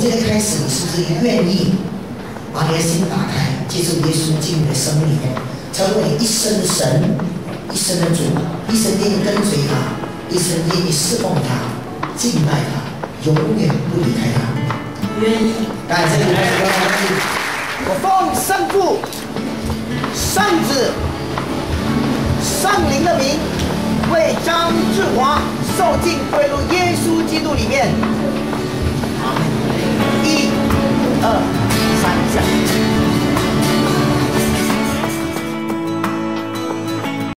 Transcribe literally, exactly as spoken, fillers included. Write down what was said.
这个开始，你是不是愿意把你的心打开，接受耶稣进你的生命里面，成为你一生的神，一生的主，一生愿意跟随他，一生愿意侍奉他，敬拜他，永远不离开他。愿意。感谢主， 我奉圣父、圣子、圣灵的名，为张志华受尽归入耶稣基督里面。一、二、三，下。